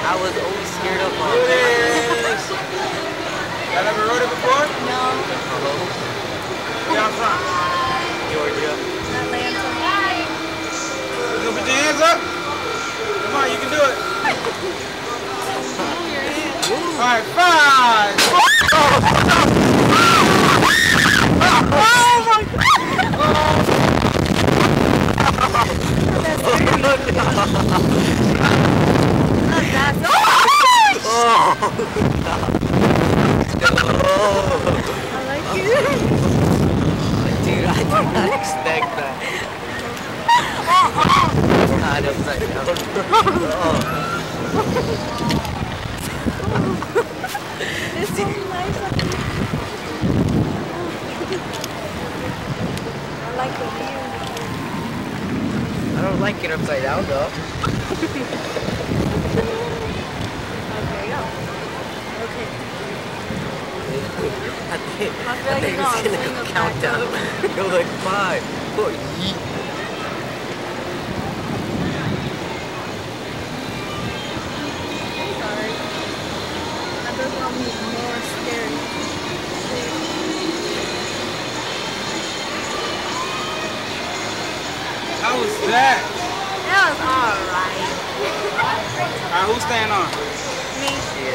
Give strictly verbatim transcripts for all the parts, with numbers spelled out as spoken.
I was always scared of them. Here it is. Y'all ever rode it before? No. Where y'all from? Georgia. Atlanta. You gonna put your hands up? Come on, you can do it. All right, five. Oh my God! That's dirty. That's oh! I like it. Dude, I did not expect that. Not upside down. It's so nice. I like the view. I don't like it upside down though. Okay, go. Okay. I think, I feel I like think you're it's not gonna doing go a countdown. Go like five, four, yeet. Sorry. That does not mean more scary. How was that? That was alright. All right, who's staying on? Me.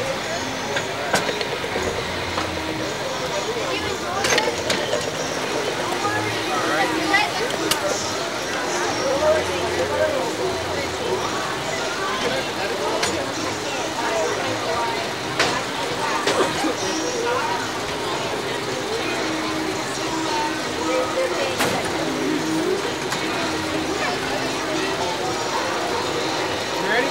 You ready?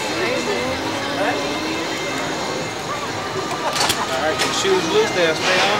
All right, your shoes loose, they'll stay on.